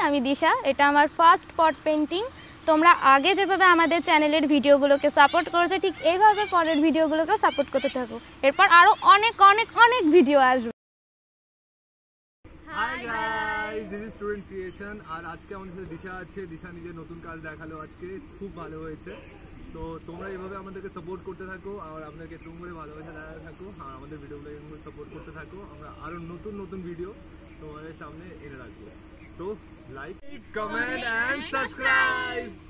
আমি দিশা। এটা আমার ফার্স্ট পট পেন্টিং। তোমরা আগে যেভাবে আমাদের চ্যানেলের ভিডিওগুলোকে সাপোর্ট করেছো ঠিক এইভাবে পরের ভিডিওগুলোকেও সাপোর্ট করতে থাকো। এরপর আরও অনেক অনেক অনেক ভিডিও আসবে। Hi guys, this is Student Creation. আর আজকে আমাদের সাথে দিশা আছে। দিশা নিজের নতুন কাজ দেখালো আজকে, খুব ভালো হয়েছে। তো তোমরা এইভাবে আমাদেরকে সাপোর্ট করতে থাকো আর আপনাদেরকে একটু করে ভালোবাসা দেখাতে থাকো আর আমাদের ভিডিওগুলো এরকম সাপোর্ট করতে থাকো। আমরা আরও নতুন নতুন ভিডিও তোমাদের সামনে এনে রাখবো। তো লাইক, কমেন্ট অ্যান্ড সাবস্ক্রাইব।